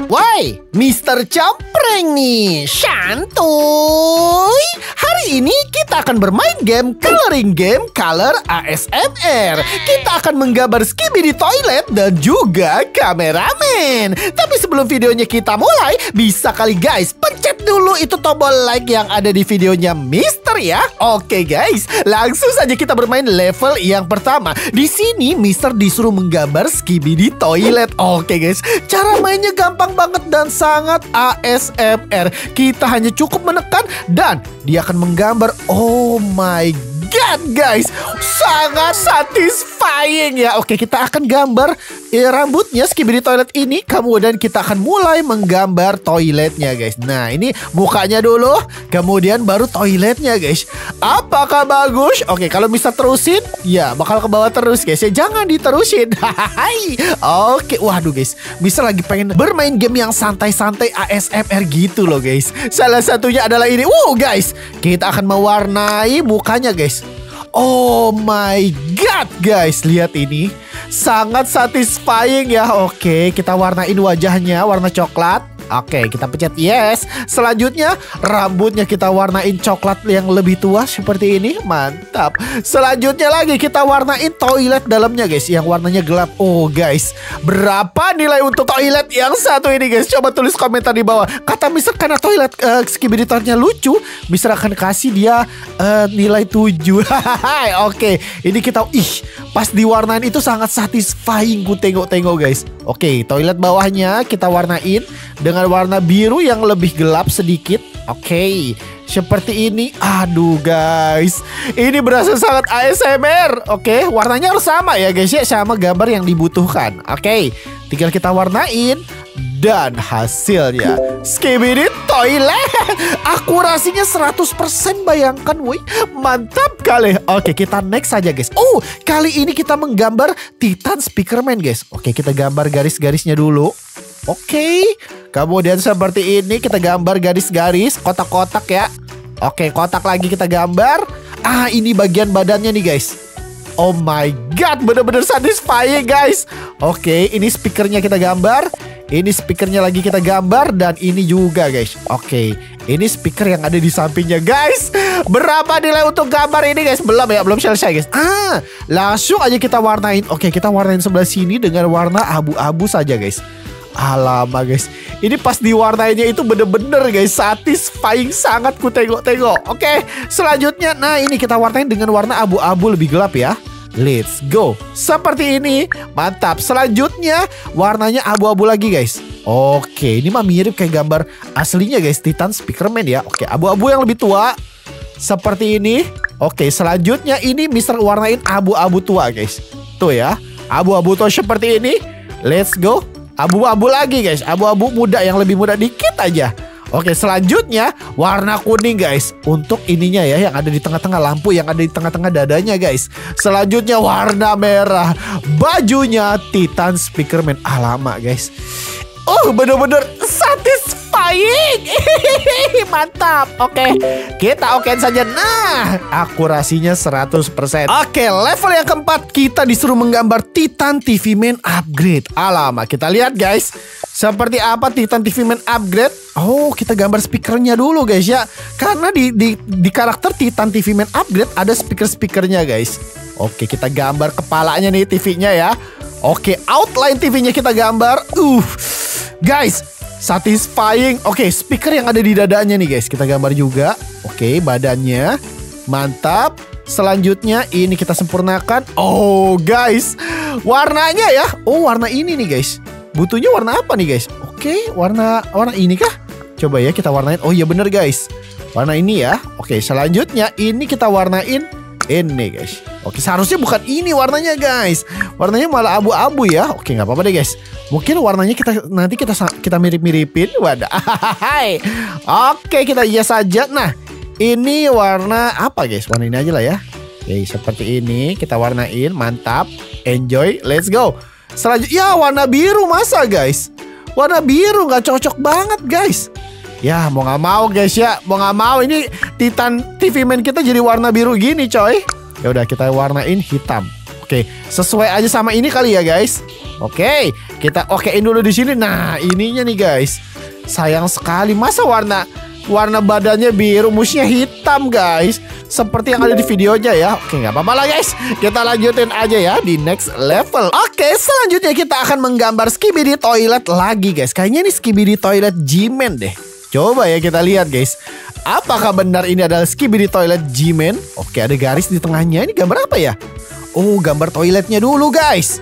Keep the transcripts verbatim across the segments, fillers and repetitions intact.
Woi, mister Compreng nih, santuy. Hari ini kita akan bermain game coloring game Color A S M R. Kita akan menggambar Skibidi Toilet dan juga kameramen. Tapi sebelum videonya kita mulai, bisa kali guys pencet dulu itu tombol like yang ada di videonya Mister ya. Oke guys, langsung saja kita bermain level yang pertama. Di sini Mister disuruh menggambar Skibidi Toilet. Oke guys, cara mainnya gampang banget dan sangat A S M R. Kita hanya cukup menekan dan dia akan menggambar. Oh my god guys, sangat satisfying ya. Oke, kita akan gambar eh, rambutnya Skibidi Toilet ini. Kemudian kita akan mulai menggambar toiletnya guys. Nah, ini mukanya dulu, kemudian baru toiletnya guys. Apakah bagus? Oke, kalau bisa terusin, ya bakal ke bawah terus guys ya. Jangan diterusin. Oke, waduh guys, bisa lagi pengen bermain game yang santai-santai A S M R gitu loh guys. Salah satunya adalah ini. Wow guys, kita akan mewarnai mukanya guys. Oh my god guys, lihat ini, sangat satisfying ya. Oke, kita warnain wajahnya warna coklat. Oke, kita pencet yes. Selanjutnya rambutnya kita warnain coklat yang lebih tua seperti ini. Mantap. Selanjutnya lagi kita warnain toilet dalamnya guys, yang warnanya gelap. Oh guys, berapa nilai untuk toilet yang satu ini guys? Coba tulis komentar di bawah. Kata Mister karena toilet uh, Skibidi Toiletnya lucu, Mister akan kasih dia uh, nilai tujuh. Oke, ini kita ih, pas diwarnain itu sangat satisfying. Ku tengok-tengok guys. Oke, toilet bawahnya kita warnain dengan warna biru yang lebih gelap sedikit. Oke, seperti ini. Aduh guys, ini berasa sangat A S M R. Oke, warnanya harus sama ya guys ya, sama gambar yang dibutuhkan. Oke, tinggal kita warnain. Dan hasilnya Skibidi Toilet. Akurasinya seratus persen, bayangkan woi. Mantap kali. Oke, kita next saja guys. Oh, kali ini kita menggambar Titan Speakerman guys. Oke, kita gambar garis-garisnya dulu. Oke, kemudian seperti ini kita gambar garis-garis, kotak-kotak ya. Oke, kotak lagi kita gambar. Ah, ini bagian badannya nih guys. Oh my god, bener-bener satisfying guys. Oke, ini speakernya kita gambar. Ini speakernya lagi kita gambar. Dan ini juga guys. Oke, ini speaker yang ada di sampingnya guys. Berapa nilai untuk gambar ini guys? Belum ya, belum selesai guys. Ah, langsung aja kita warnain. Oke, kita warnain sebelah sini dengan warna abu-abu saja guys. Alamak guys, ini pas diwarnainya itu bener-bener guys satisfying sangat, ku tengok-tengok. Oke, selanjutnya, nah ini kita warnain dengan warna abu-abu lebih gelap ya. Let's go. Seperti ini, mantap. Selanjutnya warnanya abu-abu lagi guys. Oke, ini mah mirip kayak gambar aslinya guys, Titan Speakerman ya. Oke, abu-abu yang lebih tua seperti ini. Oke, selanjutnya ini Mister warnain abu-abu tua guys. Tuh ya, abu-abu tua seperti ini. Let's go. Abu-abu lagi guys, abu-abu muda yang lebih muda dikit aja. Oke, selanjutnya warna kuning guys. Untuk ininya ya, yang ada di tengah-tengah, lampu yang ada di tengah-tengah dadanya guys. Selanjutnya warna merah. Bajunya Titan Speakerman. Alamak guys, oh bener-bener satisfying. Mantap. Oke, kita okein saja. Nah, akurasinya seratus persen. Oke, level yang keempat kita disuruh menggambar Titan T V Man Upgrade. Alamak, kita lihat guys, seperti apa Titan T V Man Upgrade. Oh, kita gambar speakernya dulu guys ya. Karena di, di, di karakter Titan T V Man Upgrade ada speaker-speakernya guys. Oke, kita gambar kepalanya nih T V-nya ya. Oke, outline T V-nya kita gambar. Uh, guys, satisfying. Oke, speaker yang ada di dadanya nih guys, kita gambar juga. Oke, badannya. Mantap. Selanjutnya ini kita sempurnakan. Oh guys, warnanya ya. Oh, warna ini nih guys. Butuhnya warna apa nih guys? Oke, warna warna ini kah? Coba ya kita warnain. Oh iya bener guys, warna ini ya. Oke, selanjutnya ini kita warnain ini guys. Oke, seharusnya bukan ini warnanya guys. Warnanya malah abu-abu ya. Oke, nggak apa-apa deh guys. Mungkin warnanya kita nanti kita kita mirip-miripin. Wadah. Oke, kita iya saja. Nah, ini warna apa guys? Warna ini aja lah ya. Oke, seperti ini kita warnain. Mantap. Enjoy. Let's go. Selanjutnya ya, warna biru masa guys. Warna biru nggak cocok banget guys. Ya mau nggak mau guys ya. Mau nggak mau ini Titan T V Man kita jadi warna biru gini coy. Ya udah kita warnain hitam. Oke, sesuai aja sama ini kali ya guys. Oke, kita okein dulu di sini. Nah, ininya nih guys. Sayang sekali masa warna warna badannya biru, musnya hitam guys. Seperti yang ada di videonya ya. Oke, nggak apa-apa lah guys. Kita lanjutin aja ya di next level. Oke, selanjutnya kita akan menggambar Skibidi Toilet lagi guys. Kayaknya ini Skibidi Toilet G-Man deh. Coba ya kita lihat guys. Apakah benar ini adalah Skibidi Toilet G-Man? Oke, ada garis di tengahnya. Ini gambar apa ya? Oh, gambar toiletnya dulu guys.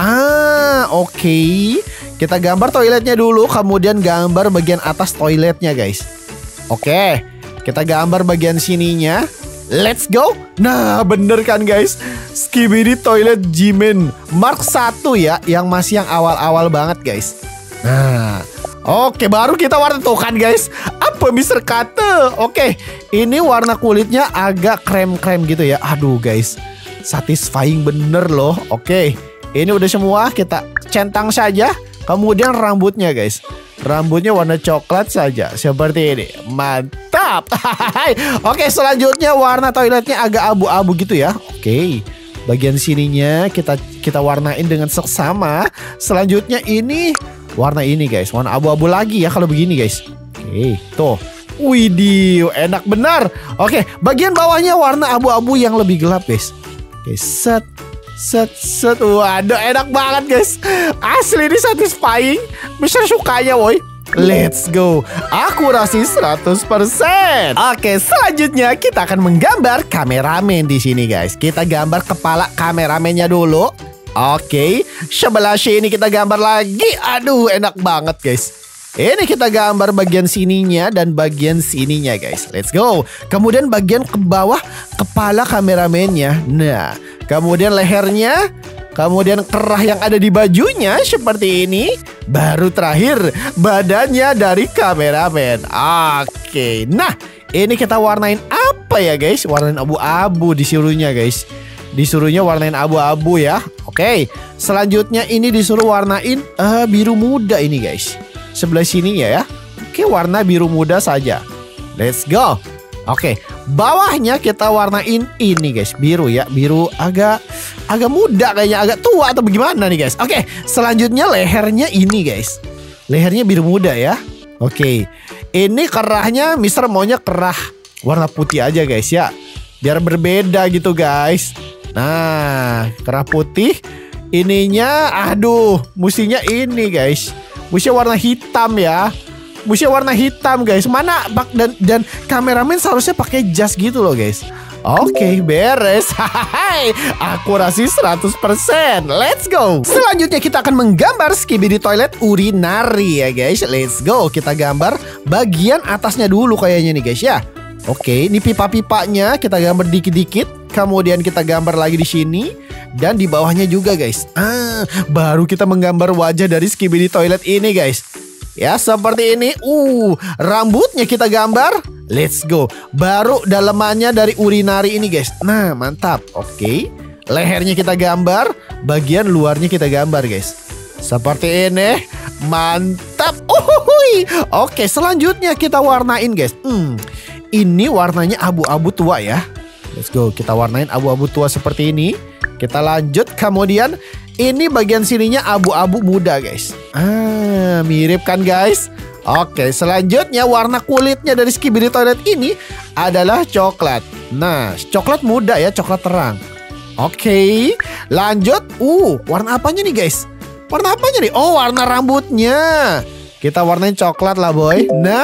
Ah, oke. Okay. Kita gambar toiletnya dulu, kemudian gambar bagian atas toiletnya guys. Oke, okay. Kita gambar bagian sininya. Let's go. Nah, bener kan guys? Skibidi Toilet G-Man Mark satu ya, yang masih yang awal-awal banget guys. Nah, oke, okay, baru kita warna tuh kan guys. Apa Mister Kate? Oke, okay. Ini warna kulitnya agak krem-krem gitu ya. Aduh guys, satisfying bener loh. Oke, okay. Ini udah semua, kita centang saja. Kemudian rambutnya guys, rambutnya warna coklat saja seperti ini. Mantap. Oke, selanjutnya warna toiletnya agak abu-abu gitu ya. Oke, bagian sininya kita kita warnain dengan seksama. Selanjutnya ini warna ini guys, warna abu-abu lagi ya kalau begini guys. Oke, tuh. Widih, enak benar. Oke, bagian bawahnya warna abu-abu yang lebih gelap guys. Oke, set Set, set, waduh enak banget guys. Asli ini satisfying. Mister sukanya woi. Let's go. Akurasi seratus persen. Oke, selanjutnya kita akan menggambar kameramen di sini guys. Kita gambar kepala kameramennya dulu. Oke, sebelah sini kita gambar lagi. Aduh, enak banget guys. Ini kita gambar bagian sininya dan bagian sininya guys. Let's go. Kemudian bagian ke bawah kepala kameramennya. Nah, kemudian lehernya, kemudian kerah yang ada di bajunya seperti ini. Baru terakhir badannya dari kameramen. Oke, nah ini kita warnain apa ya guys? Warnain abu-abu disuruhnya guys. Disuruhnya warnain abu-abu ya. Oke, selanjutnya ini disuruh warnain uh, biru muda ini guys. Sebelah sini ya ya. Oke, warna biru muda saja. Let's go. Oke, bawahnya kita warnain ini guys, biru ya, biru agak agak muda kayaknya, agak tua atau bagaimana nih guys. Oke, selanjutnya lehernya ini guys. Lehernya biru muda ya. Oke. Ini kerahnya Mister maunya kerah warna putih aja guys ya. Biar berbeda gitu guys. Nah, kerah putih. Ininya aduh, musinya ini guys. Musinya warna hitam ya. Musinya warna hitam guys. Mana dan dan kameramen seharusnya pakai jas gitu loh guys. Oke, beres. Hai, akurasi seratus persen. Let's go. Selanjutnya kita akan menggambar Skibidi Toilet urinari ya guys. Let's go. Kita gambar bagian atasnya dulu kayaknya nih guys ya. Oke, ini pipa-pipanya kita gambar dikit-dikit. Kemudian kita gambar lagi di sini. Dan di bawahnya juga guys. Ah, baru kita menggambar wajah dari Skibidi Toilet ini guys. Ya, seperti ini. Uh, rambutnya kita gambar. Let's go. Baru dalamannya dari urinari ini guys. Nah, mantap. Oke. Lehernya kita gambar. Bagian luarnya kita gambar guys. Seperti ini. Mantap. Uhuhui. Oke, selanjutnya kita warnain guys. Hmm, ini warnanya abu-abu tua ya. Let's go. Kita warnain abu-abu tua seperti ini. Kita lanjut, kemudian ini bagian sininya abu-abu muda guys. Ah, mirip kan guys? Oke, selanjutnya warna kulitnya dari Skibidi Toilet ini adalah coklat. Nah, coklat muda ya, coklat terang. Oke, lanjut. Uh, warna apanya nih guys? Warna apanya nih? Oh, warna rambutnya. Kita warnain coklat lah boy. Nah,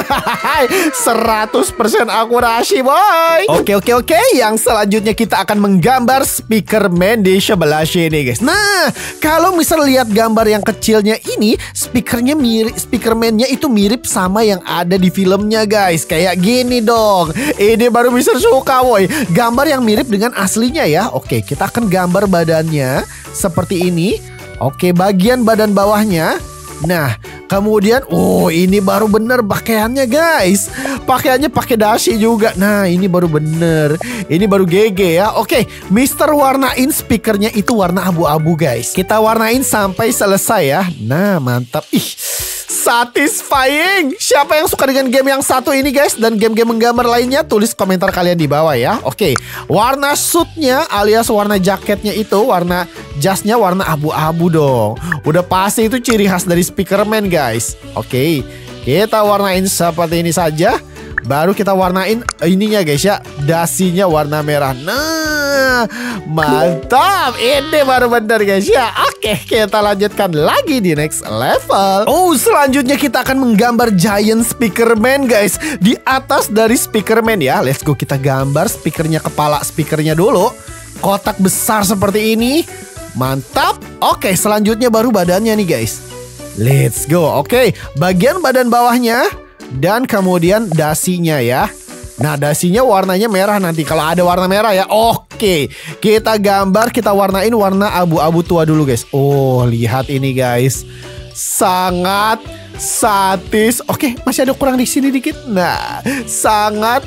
seratus persen akurasi boy. Oke oke oke. Yang selanjutnya kita akan menggambar Speakerman di sebelah sini guys. Nah, kalau misal lihat gambar yang kecilnya ini, speakernya mirip, Speakerman-nya itu mirip sama yang ada di filmnya guys. Kayak gini dong. Ini baru bisa suka boy. Gambar yang mirip dengan aslinya ya. Oke, kita akan gambar badannya seperti ini. Oke, bagian badan bawahnya. Nah, kemudian, oh ini baru bener pakaiannya guys. Pakaiannya pakai dasi juga. Nah, ini baru bener. Ini baru G G ya. Oke, Mister warnain speakernya itu warna abu-abu guys. Kita warnain sampai selesai ya. Nah, mantap. Ih, satisfying. Siapa yang suka dengan game yang satu ini guys, dan game-game menggambar lainnya, tulis komentar kalian di bawah ya. Oke, warna suitnya alias warna jaketnya itu, warna jasnya warna abu-abu dong. Udah pasti itu ciri khas dari Speakerman guys. Oke, kita warnain seperti ini saja. Baru kita warnain ininya guys ya, dasinya warna merah. Nah, mantap. Ini baru bener guys ya. Oke, kita lanjutkan lagi di next level. Oh, selanjutnya kita akan menggambar giant Speakerman guys. Di atas dari Speakerman ya. Let's go, kita gambar speakernya, kepala speakernya dulu. Kotak besar seperti ini. Mantap. Oke, selanjutnya baru badannya nih guys. Let's go. Oke, bagian badan bawahnya dan kemudian dasinya ya. Nah, dasinya warnanya merah nanti kalau ada warna merah ya. Oke, kita gambar, kita warnain warna abu-abu tua dulu guys. Oh, lihat ini guys, sangat satis. Oke, masih ada kurang di sini dikit. Nah, sangat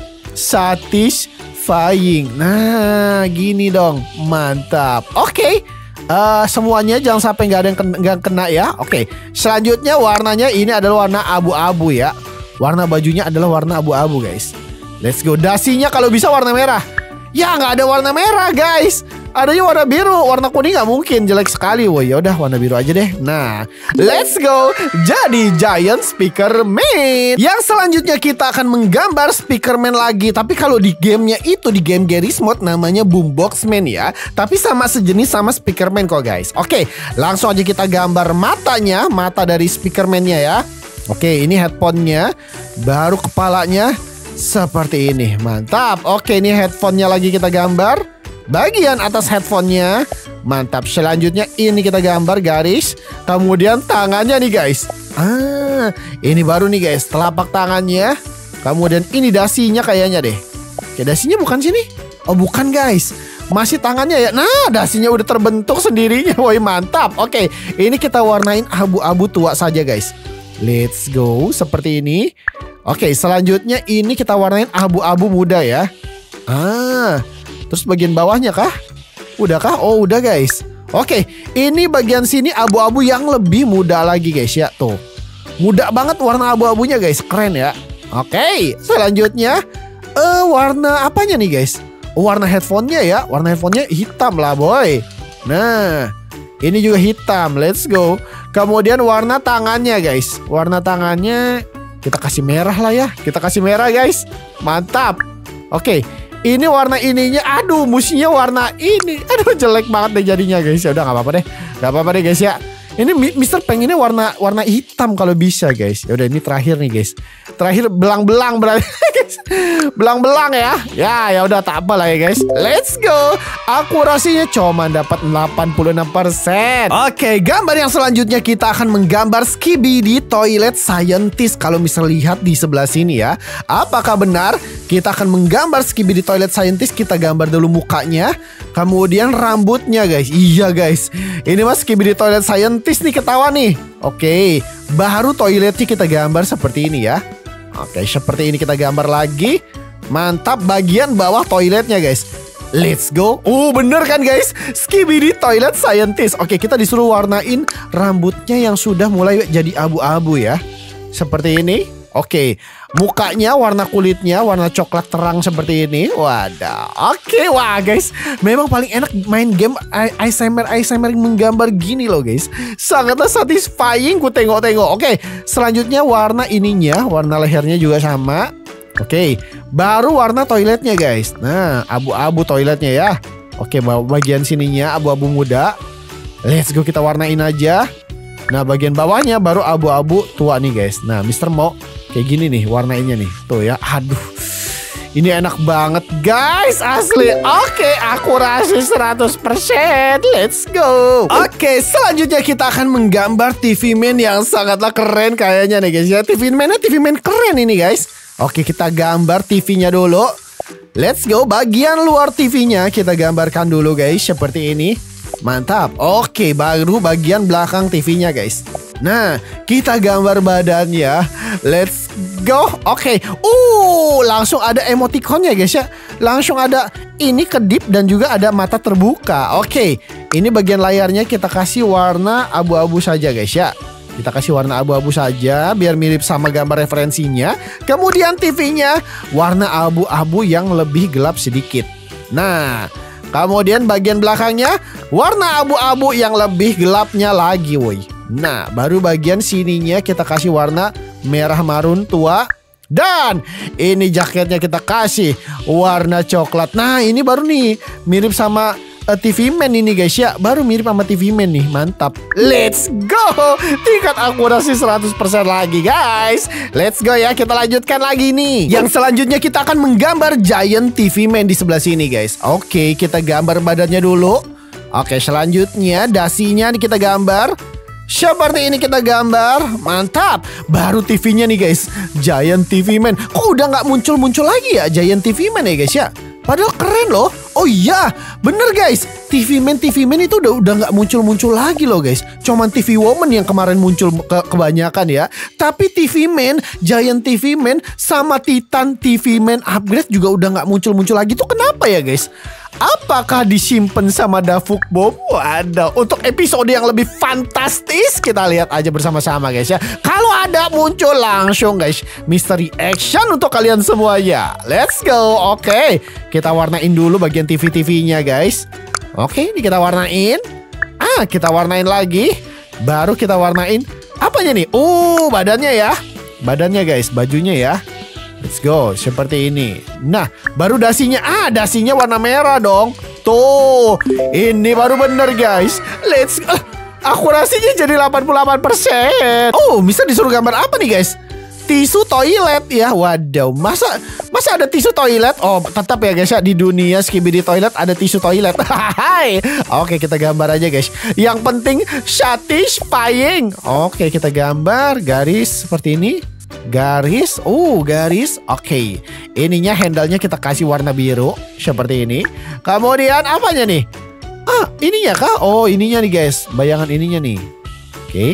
satisfying. Nah, gini dong, mantap. Oke, uh, semuanya jangan sampai nggak ada yang kena, nggak kena ya. Oke, selanjutnya warnanya ini adalah warna abu-abu ya. Warna bajunya adalah warna abu-abu guys. Let's go. Dasinya kalau bisa warna merah. Ya nggak ada warna merah guys. Adanya warna biru. Warna kuning nggak mungkin, jelek sekali. Wah, ya udah warna biru aja deh. Nah, let's go. Jadi giant Speakerman. Yang selanjutnya kita akan menggambar Speakerman lagi. Tapi kalau di gamenya itu, di game Garry's Mod namanya Boomboxman ya. Tapi sama sejenis sama Speakerman kok guys. Oke, langsung aja kita gambar matanya. Mata dari Speakerman-nya ya. Oke, ini headphone-nya. Baru kepalanya seperti ini. Mantap. Oke, ini headphone-nya lagi kita gambar. Bagian atas headphone-nya. Mantap. Selanjutnya ini kita gambar garis. Kemudian tangannya nih guys. Ah, ini baru nih guys, telapak tangannya. Kemudian ini dasinya kayaknya deh. Oke, dasinya bukan sini. Oh, bukan guys, masih tangannya ya. Nah, dasinya udah terbentuk sendirinya. Woi, mantap. Oke, ini kita warnain abu-abu tua saja guys. Let's go, seperti ini. Oke, selanjutnya ini kita warnain abu-abu muda ya. Ah, terus bagian bawahnya kah? Udah kah? Oh, udah guys. Oke, ini bagian sini abu-abu yang lebih muda lagi guys ya. Tuh, muda banget warna abu-abunya guys. Keren ya. Oke, selanjutnya eh warna apanya nih guys? Warna headphone-nya ya. Warna headphone-nya hitam lah boy. Nah, ini juga hitam. Let's go. Kemudian warna tangannya guys. Warna tangannya kita kasih merah lah ya. Kita kasih merah guys. Mantap. Oke, ini warna ininya. Aduh, musiknya warna ini. Aduh, jelek banget deh jadinya guys. Ya udah, nggak apa-apa deh. Nggak apa-apa deh guys ya. Ini Mister pengennya warna warna hitam kalau bisa guys. Ya udah, ini terakhir nih guys. Terakhir belang-belang berarti guys. Belang-belang ya. Ya, ya udah, tak apa lah ya guys. Let's go. Akurasinya cuma dapat delapan puluh enam persen. Oke, gambar yang selanjutnya kita akan menggambar Skibidi Toilet Scientist. Kalau misal lihat di sebelah sini ya. Apakah benar kita akan menggambar Skibidi Toilet Scientist? Kita gambar dulu mukanya, kemudian rambutnya guys. Iya guys, ini mas Skibidi Toilet Scientist nih, ketawa nih. Oke, baru toiletnya kita gambar seperti ini ya. Oke, seperti ini kita gambar lagi. Mantap, bagian bawah toiletnya guys. Let's go. Oh, bener kan guys, Skibidi Toilet Scientist. Oke, kita disuruh warnain rambutnya yang sudah mulai jadi abu-abu ya. Seperti ini. Oke, mukanya, warna kulitnya warna coklat terang seperti ini. Wadah. Oke, wah guys, memang paling enak main game A S M R A S M R menggambar gini loh guys. Sangatlah satisfying ku tengok-tengok. Oke, selanjutnya warna ininya, warna lehernya juga sama. Oke, baru warna toiletnya guys. Nah, abu-abu toiletnya ya. Oke, bagian sininya abu-abu muda. Let's go, kita warnain aja. Nah, bagian bawahnya baru abu-abu tua nih guys. Nah, Mister mau kayak gini nih warnainnya nih. Tuh ya, aduh, ini enak banget guys, asli. Oke, akurasi seratus persen. Let's go. Oke, selanjutnya kita akan menggambar T V Man yang sangatlah keren kayaknya nih guys ya. T V Man-nya T V Man keren ini guys. Oke, kita gambar T V-nya dulu. Let's go. Bagian luar T V-nya kita gambarkan dulu guys, seperti ini. Mantap. Oke, baru bagian belakang T V-nya guys. Nah, kita gambar badannya. Let's go. Oke. Uh, langsung ada emoticonnya guys ya. Langsung ada ini kedip dan juga ada mata terbuka. Oke, ini bagian layarnya kita kasih warna abu-abu saja guys ya. Kita kasih warna abu-abu saja biar mirip sama gambar referensinya. Kemudian T V-nya warna abu-abu yang lebih gelap sedikit. Nah, kemudian bagian belakangnya warna abu-abu yang lebih gelapnya lagi, woi. Nah, baru bagian sininya kita kasih warna merah marun tua. Dan ini jaketnya kita kasih warna coklat. Nah, ini baru nih mirip sama T V Man ini guys ya. Baru mirip sama T V Man nih. Mantap. Let's go. Tingkat akurasi seratus persen lagi guys. Let's go ya. Kita lanjutkan lagi nih. Yang selanjutnya kita akan menggambar Giant T V Man di sebelah sini guys. Oke, kita gambar badannya dulu. Oke, selanjutnya dasinya nih kita gambar. Seperti ini kita gambar. Mantap. Baru T V-nya nih guys. Giant T V Man. Kok udah nggak muncul-muncul lagi ya Giant T V Man ya guys ya. Padahal keren loh. Oh iya, bener guys. T V Man, T V Man itu udah udah nggak muncul-muncul lagi loh guys. Cuman T V Woman yang kemarin muncul ke kebanyakan ya. Tapi T V Man, Giant T V Man sama Titan T V Man upgrade juga udah nggak muncul-muncul lagi. Tuh kenapa ya guys? Apakah disimpan sama Davuk Bom? Waduh, untuk episode yang lebih fantastis kita lihat aja bersama-sama guys ya. Kalau ada muncul langsung guys, misteri action untuk kalian semuanya. Let's go. Oke, kita warnain dulu bagian T V-T V-nya guys. Oke, ini kita warnain. Ah, kita warnain lagi. Baru kita warnain apanya nih? Oh, badannya ya. Badannya guys, bajunya ya. Let's go, seperti ini. Nah, baru dasinya. Ah, dasinya warna merah dong. Tuh, ini baru bener guys. Let's go. Akurasinya jadi delapan puluh delapan persen. Oh, bisa disuruh gambar apa nih guys? Tisu toilet ya. Waduh, masa masa ada tisu toilet? Oh, tetap ya guys ya, di dunia Skibidi Toilet ada tisu toilet. Hai. Oke, kita gambar aja guys. Yang penting satisfying. Oke, kita gambar garis seperti ini. Garis, oh garis, oke. Okay. Ininya handle-nya kita kasih warna biru seperti ini. Kemudian apanya nih? Ah, ininya kah? Oh, ininya nih guys. Bayangan ininya nih. Oke. Okay.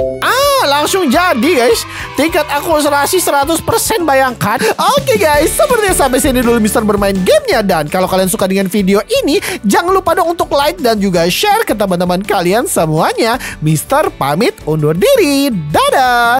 Ah, langsung jadi guys. Tingkat akurasi seratus persen bayangkan. Oke okay, guys, sepertinya sampai sini dulu Mister bermain gamenya. Dan kalau kalian suka dengan video ini, jangan lupa dong untuk like dan juga share ke teman-teman kalian semuanya. Mister pamit undur diri. Dadah.